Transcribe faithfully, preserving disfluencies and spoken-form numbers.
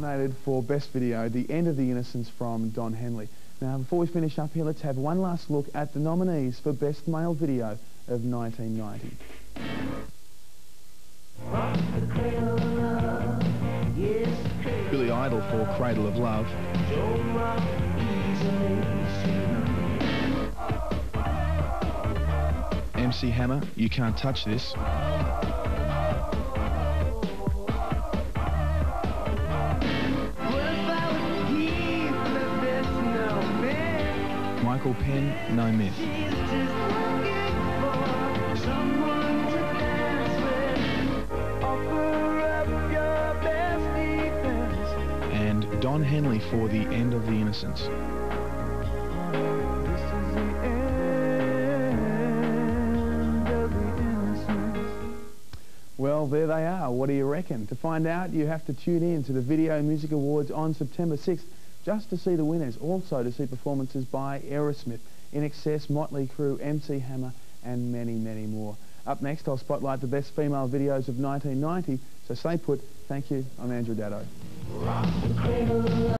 nominated for Best Video, The End of the Innocence from Don Henley. Now, before we finish up here, let's have one last look at the nominees for Best Male Video of nineteen ninety. Billy Idol for Cradle of Love. M C Hammer, You Can't Touch This. Michael Penn, No Myth. And Don Henley for The End of the Innocence. Well, there they are. What do you reckon? To find out, you have to tune in to the Video Music Awards on September sixth just to see the winners, also to see performances by Aerosmith, I N X S, Motley Crue, M C Hammer and many, many more. Up next, I'll spotlight the best female videos of nineteen ninety, so stay put. Thank you. I'm Andrew Daddo.